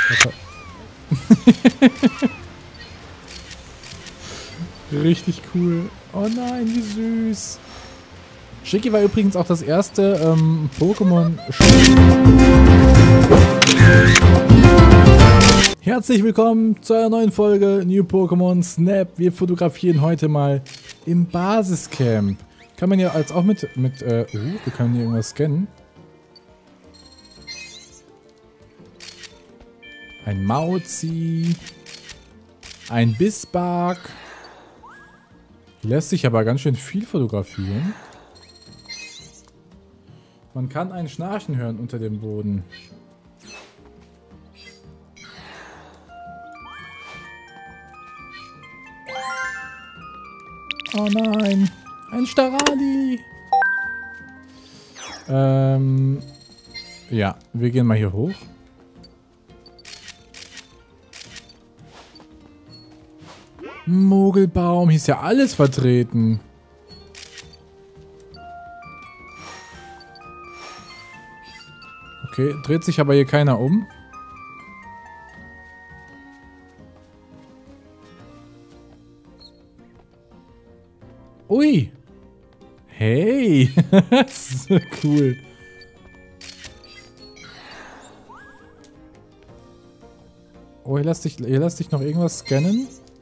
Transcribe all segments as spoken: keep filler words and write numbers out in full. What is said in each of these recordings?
Richtig cool. Oh nein, wie süß. Shiki war übrigens auch das erste ähm, Pokémon. Herzlich willkommen zu einer neuen Folge New Pokémon Snap. Wir fotografieren heute mal im Basiscamp. Kann man ja als auch mit, mit äh, uh, wir können hier irgendwas scannen. Ein Mauzi. Ein Bisbark. Lässt sich aber ganz schön viel fotografieren. Man kann ein Schnarchen hören unter dem Boden. Oh nein, ein Starali. Ähm, ja, wir gehen mal hier hoch. Mogelbaum, hier ist ja alles vertreten. Okay, dreht sich aber hier keiner um. Ui. Hey. Das ist so cool. Oh, hier lässt dich, hier lässt dich noch irgendwas scannen.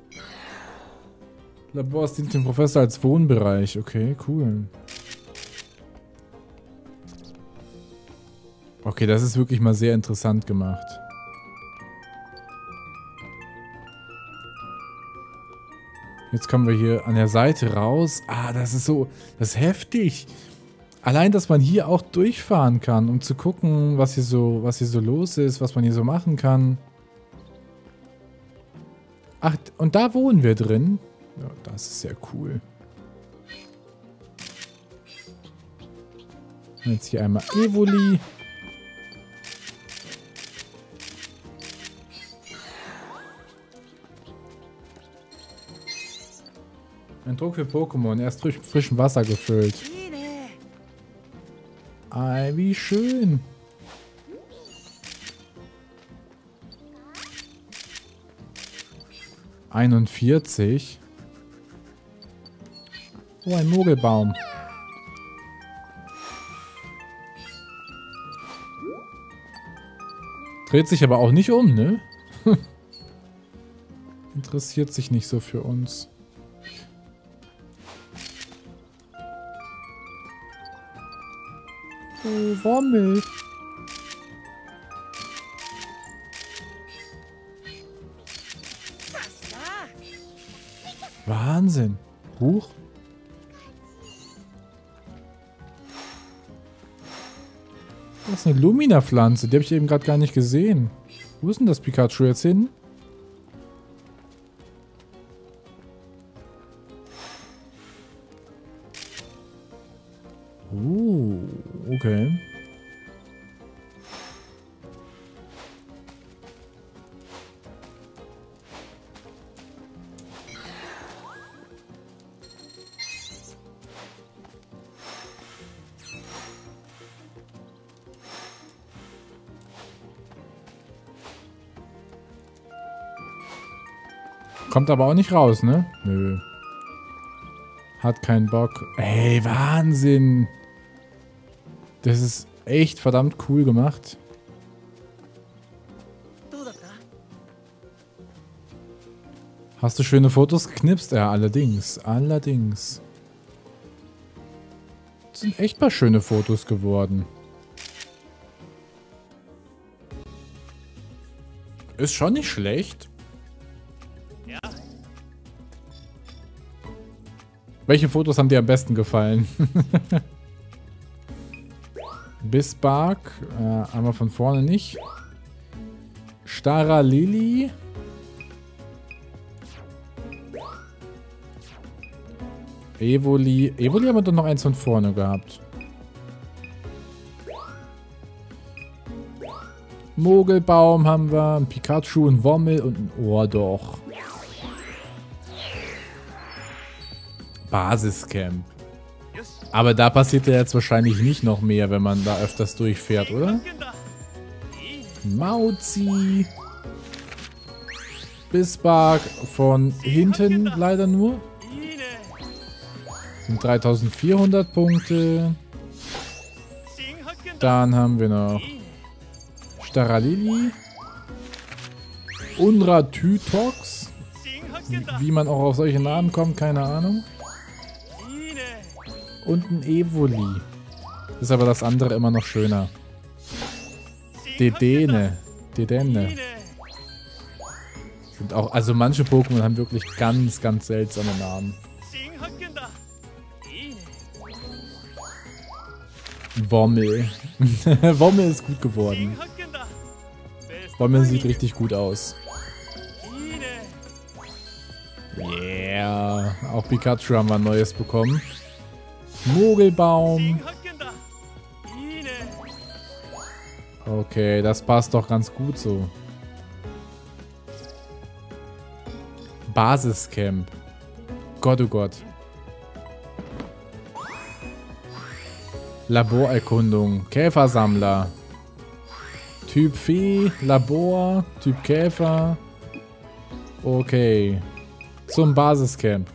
Labors dient dem Professor als Wohnbereich. Okay, cool. Okay, das ist wirklich mal sehr interessant gemacht. Jetzt kommen wir hier an der Seite raus. Ah, das ist so, das ist heftig. Allein, dass man hier auch durchfahren kann, um zu gucken, was hier so, was hier so los ist, was man hier so machen kann. Ach, und da wohnen wir drin. Ja, das ist sehr cool. Jetzt hier einmal Evoli. Ein Druck für Pokémon. Er ist durch frischem Wasser gefüllt. Ei, wie schön. einundvierzig. Oh, ein Mogelbaum. Dreht sich aber auch nicht um, ne? Interessiert sich nicht so für uns. Oh, Wommel. Wahnsinn. Huch. Das ist eine Lumina-Pflanze. Die habe ich eben gerade gar nicht gesehen. Wo ist denn das Pikachu jetzt hin? Uh, okay. Kommt aber auch nicht raus, ne? Nö. Hat keinen Bock. Ey, Wahnsinn. Das ist echt verdammt cool gemacht. Hast du schöne Fotos geknipst? Ja, allerdings. Allerdings. Das sind echt paar schöne Fotos geworden. Ist schon nicht schlecht. Ja. Welche Fotos haben dir am besten gefallen? Bisbark. Äh, einmal von vorne nicht. Staralili. Evoli. Evoli haben wir doch noch eins von vorne gehabt. Mogelbaum haben wir. Ein Pikachu, ein Wommel und ein Ohrdorch. Basiscamp. Aber da passiert ja jetzt wahrscheinlich nicht noch mehr, wenn man da öfters durchfährt, oder? Mauzi. Bisbark von hinten leider nur. Sind dreitausendvierhundert Punkte. Dann haben wir noch Staralili. Unratytox. Wie man auch auf solche Namen kommt, keine Ahnung. Und ein Evoli. Ist aber das andere immer noch schöner. Dedene. Dedenne. Sind auch, also manche Pokémon haben wirklich ganz, ganz seltsame Namen. Wommel. Wommel ist gut geworden. Wommel sieht richtig gut aus. Yeah. Auch Pikachu haben wir ein neues bekommen. Mogelbaum. Okay, das passt doch ganz gut so. Basiscamp. Gott, oh Gott. Laborerkundung. Käfersammler. Typ Vieh. Labor. Typ Käfer. Okay. Zum Basiscamp.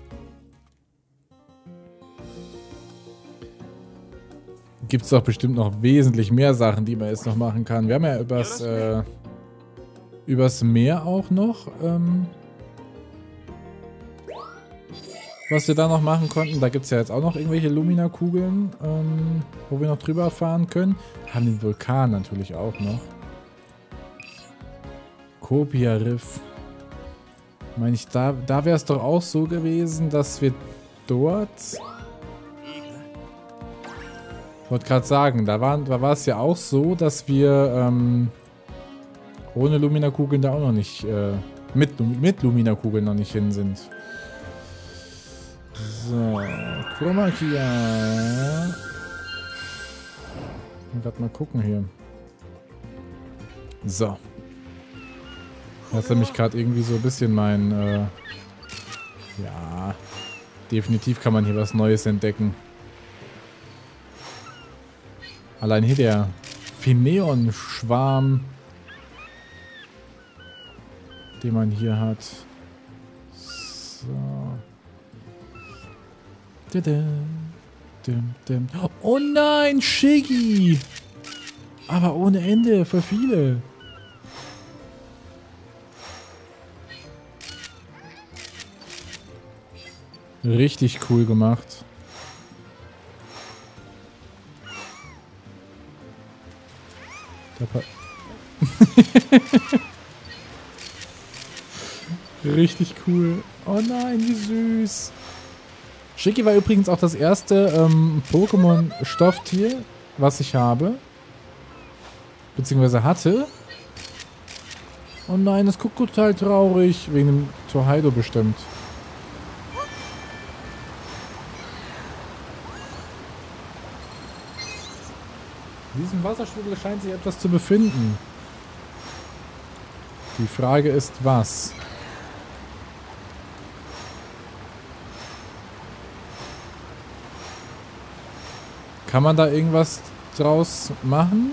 Gibt es doch bestimmt noch wesentlich mehr Sachen, die man jetzt noch machen kann. Wir haben ja übers, äh, übers Meer auch noch, ähm, was wir da noch machen konnten. Da gibt es ja jetzt auch noch irgendwelche Lumina-Kugeln, ähm, wo wir noch drüber fahren können. Haben den Vulkan natürlich auch noch. Kopia Riff. Meine ich, da, da wäre es doch auch so gewesen, dass wir dort... Ich wollte gerade sagen, da war da war es ja auch so, dass wir ähm, ohne Lumina-Kugeln da auch noch nicht, äh, mit, mit Lumina-Kugeln noch nicht hin sind. So, Chroma Kia. Gerade mal gucken hier. So. Das hat mich gerade irgendwie so ein bisschen mein, äh, ja, definitiv kann man hier was Neues entdecken. Allein hier der Phineon-Schwarm, den man hier hat. So. Oh nein, Shiggy! Aber ohne Ende, für viele. Richtig cool gemacht. Richtig cool. Oh nein, wie süß. Shiggy war übrigens auch das erste ähm, Pokémon-Stofftier, was ich habe. Beziehungsweise hatte. Oh nein, das guckt total traurig. Wegen dem Torheido bestimmt. In diesem Wasserstrudel scheint sich etwas zu befinden. Die Frage ist, was? Kann man da irgendwas draus machen?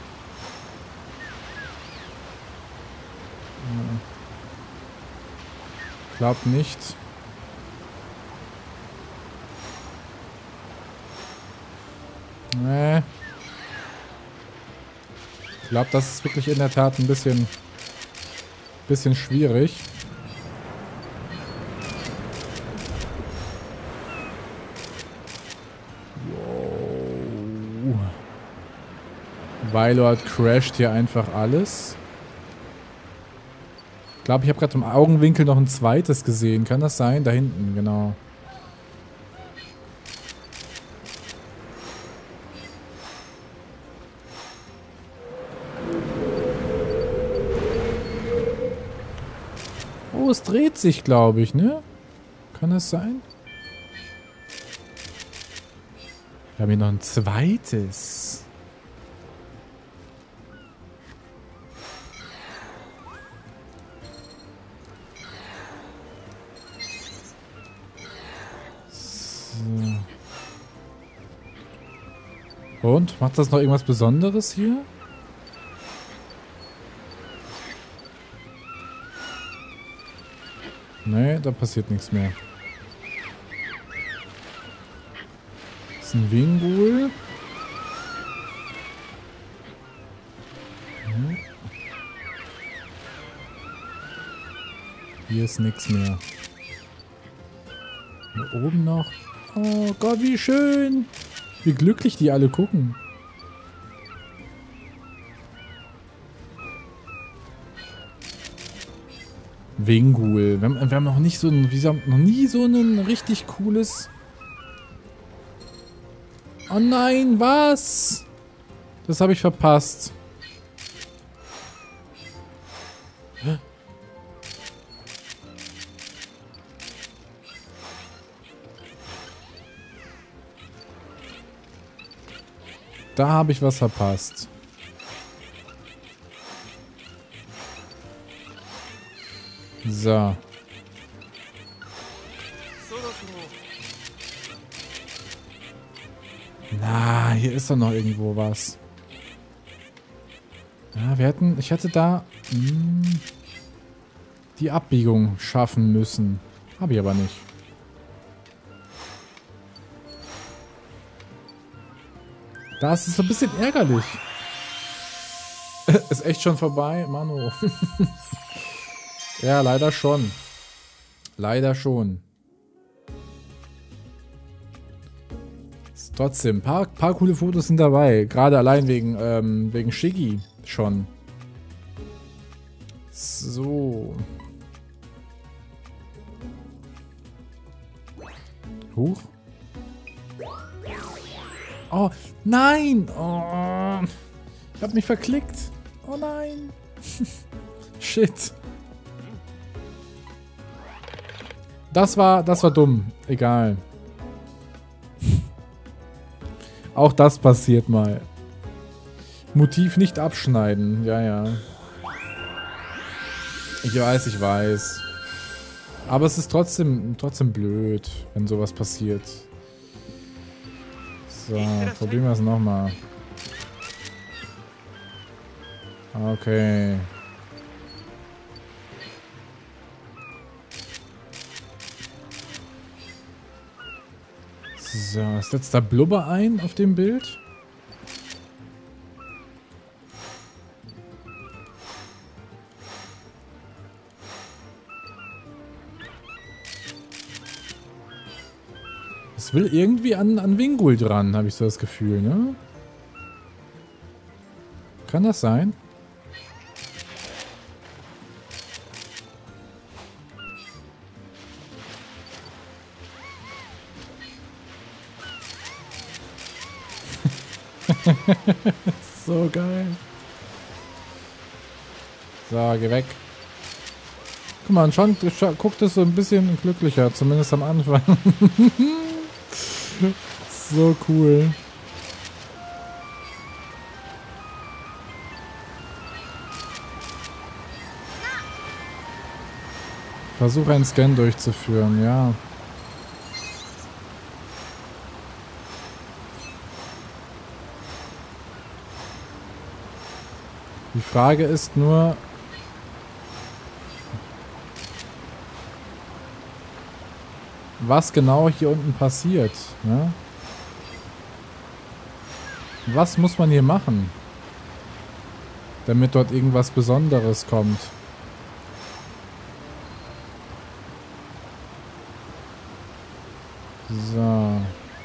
Glaub nicht. Nee. Ich glaube, das ist wirklich in der Tat ein bisschen, bisschen schwierig. Wow. Weilord crasht hier einfach alles. Ich glaube, ich habe gerade im Augenwinkel noch ein zweites gesehen. Kann das sein? Da hinten, genau. Oh, es dreht sich, glaube ich, ne? Kann das sein? Wir haben hier noch ein zweites. So. Und? Macht das noch irgendwas Besonderes hier? Nee, da passiert nichts mehr. Das ist ein Wingul. Ja. Hier ist nichts mehr. Hier oben noch. Oh Gott, wie schön. Wie glücklich die alle gucken. Wingul. Wir haben, wir haben noch nicht so ein, wir haben noch nie so ein richtig cooles... Oh nein, was? Das habe ich verpasst. Da habe ich was verpasst. So. Na, hier ist doch noch irgendwo was. Ja, wir hätten, ich hätte da mh, die Abbiegung schaffen müssen. Habe ich aber nicht. Das ist so ein bisschen ärgerlich. Ist echt schon vorbei, Manu. Ja, leider schon. Leider schon. Ist trotzdem, ein paar, paar coole Fotos sind dabei. Gerade allein wegen, ähm, wegen Shiggy schon. So. Huch. Oh, nein! Oh, ich hab mich verklickt. Oh nein. Shit. Das war, das war dumm. Egal. Auch das passiert mal. Motiv nicht abschneiden. Ja, ja. Ich weiß, ich weiß. Aber es ist trotzdem, trotzdem blöd, wenn sowas passiert. So, probieren wir es nochmal. Okay. So, setzt da Blubber ein auf dem Bild? Es will irgendwie an, an Wingul dran, habe ich so das Gefühl, ne? Kann das sein? So geil. So, geh weg. Guck mal, schon guckt es so ein bisschen glücklicher, zumindest am Anfang. So cool. Versuche einen Scan durchzuführen, ja. Die Frage ist nur, was genau hier unten passiert, ne? Was muss man hier machen, damit dort irgendwas Besonderes kommt? So.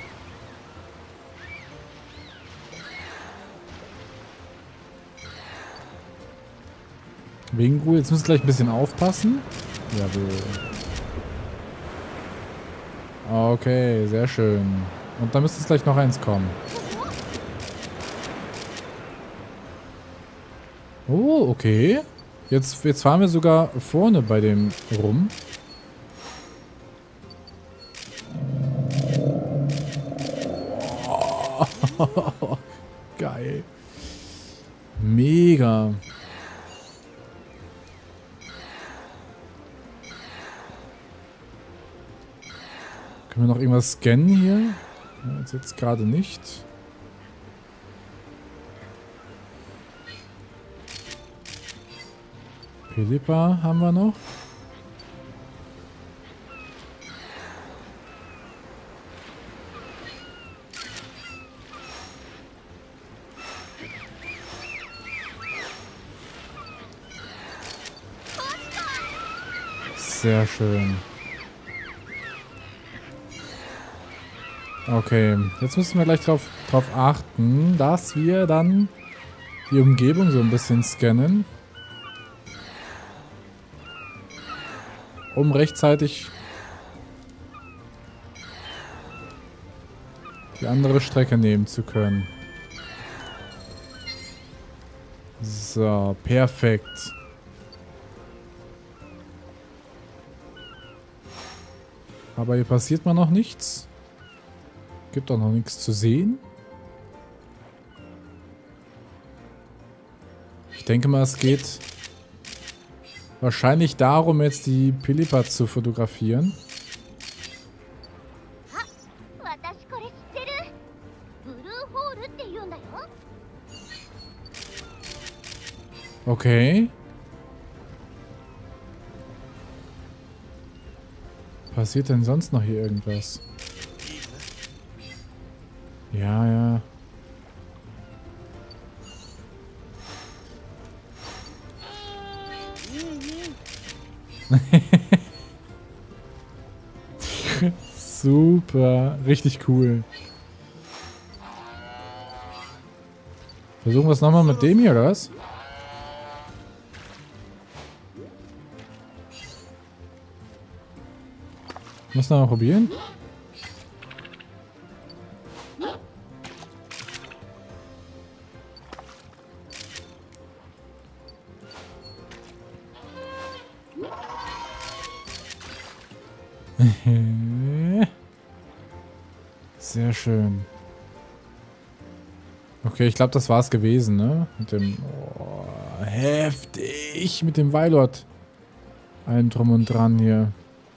Wingul, jetzt müssen wir gleich ein bisschen aufpassen. Jawohl. Okay, sehr schön. Und da müsste es gleich noch eins kommen. Oh, okay. Jetzt, jetzt fahren wir sogar vorne bei dem rum. Oh, geil. Mega. Können wir noch irgendwas scannen hier? Ja, jetzt jetzt gerade nicht. Philippa haben wir noch. Sehr schön. Okay, jetzt müssen wir gleich drauf, drauf achten, dass wir dann die Umgebung so ein bisschen scannen. Um rechtzeitig die andere Strecke nehmen zu können. So, perfekt. Aber hier passiert mal noch nichts. Gibt auch noch nichts zu sehen. Ich denke mal, es geht wahrscheinlich darum, jetzt die Pilipa zu fotografieren. Okay. Passiert denn sonst noch hier irgendwas? Ja, ja. Super. Richtig cool. Versuchen wir es nochmal mit dem hier, oder was? Muss noch mal probieren. Sehr schön. Okay, ich glaube, das war's gewesen, ne? Mit dem... Oh, heftig! Mit dem Weilord. Ein Drum und Dran hier.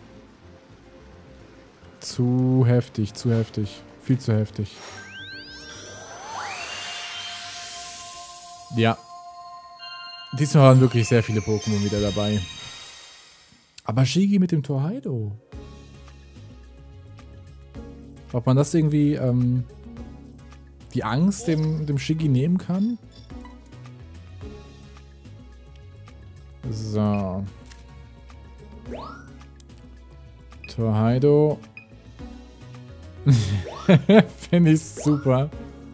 Zu heftig, zu heftig. Viel zu heftig. Ja. Diesmal waren wirklich sehr viele Pokémon wieder dabei. Aber Shigi mit dem Torheido. Ob man das irgendwie, ähm, die Angst dem, dem Shigi nehmen kann? So. Torheido. Finde ich super.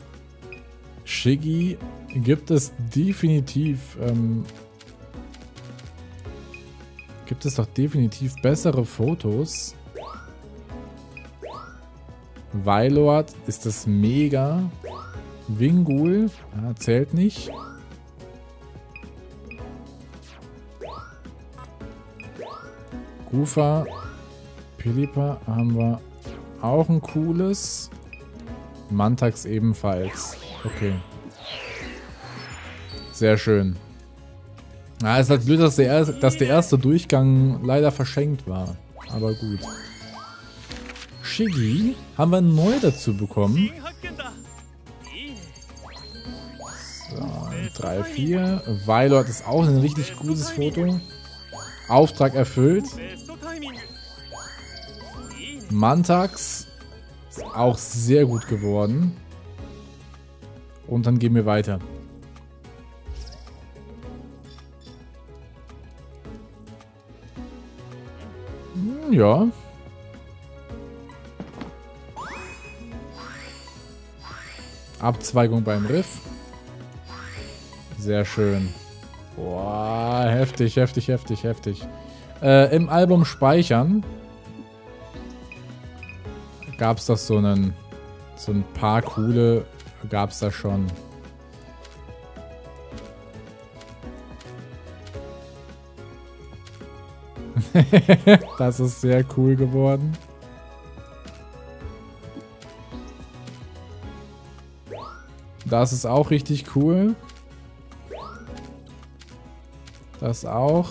Shigi gibt es definitiv, ähm, gibt es doch definitiv bessere Fotos. Weilord ist das mega. Wingull, ja, zählt nicht. Gufa, Pilipa haben wir auch ein cooles. Mantax ebenfalls. Okay. Sehr schön. Ja, es ist halt blöd, dass der, dass der erste Durchgang leider verschenkt war. Aber gut. Shigi haben wir neu dazu bekommen. So, drei, vier. Weilord ist auch ein richtig gutes Foto. Auftrag erfüllt. Mantax ist auch sehr gut geworden. Und dann gehen wir weiter. Hm, ja. Abzweigung beim Riff. Sehr schön. Boah, heftig, heftig, heftig, heftig. Äh, im Album Speichern gab es das so einen, so ein paar coole, gab es da schon. Das ist sehr cool geworden. Das ist auch richtig cool. Das auch.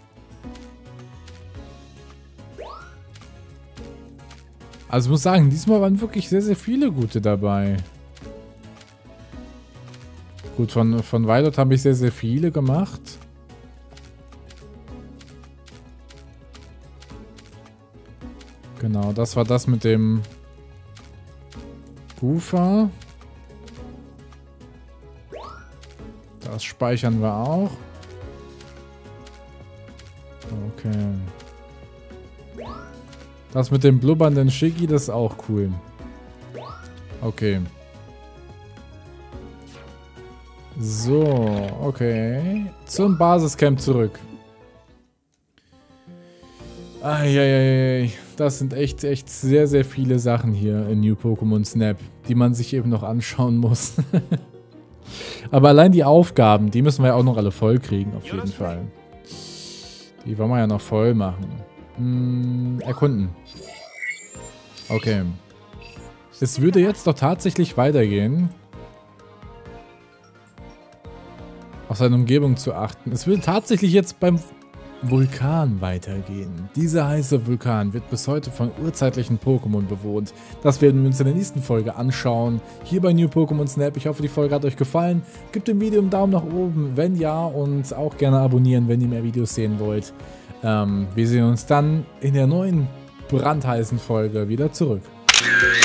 Also ich muss sagen, diesmal waren wirklich sehr, sehr viele gute dabei. Gut, von, von Weilord habe ich sehr, sehr viele gemacht. Genau, das war das mit dem Gufa. Das speichern wir auch. Okay. Das mit dem blubbernden Shiggy, das ist auch cool. Okay. So, okay. Zum Basiscamp zurück. Eieiei. Das sind echt, echt sehr, sehr viele Sachen hier in New Pokémon Snap, die man sich eben noch anschauen muss. Aber allein die Aufgaben, die müssen wir ja auch noch alle voll kriegen, auf jeden Fall. Die wollen wir ja noch voll machen. Hm, erkunden. Okay. Es würde jetzt doch tatsächlich weitergehen. Auf seine Umgebung zu achten. Es würde tatsächlich jetzt beim Vulkan weitergehen. Dieser heiße Vulkan wird bis heute von urzeitlichen Pokémon bewohnt. Das werden wir uns in der nächsten Folge anschauen. Hier bei New Pokémon Snap. Ich hoffe, die Folge hat euch gefallen. Gebt dem Video einen Daumen nach oben, wenn ja. Und auch gerne abonnieren, wenn ihr mehr Videos sehen wollt. Ähm, wir sehen uns dann in der neuen brandheißen Folge wieder zurück.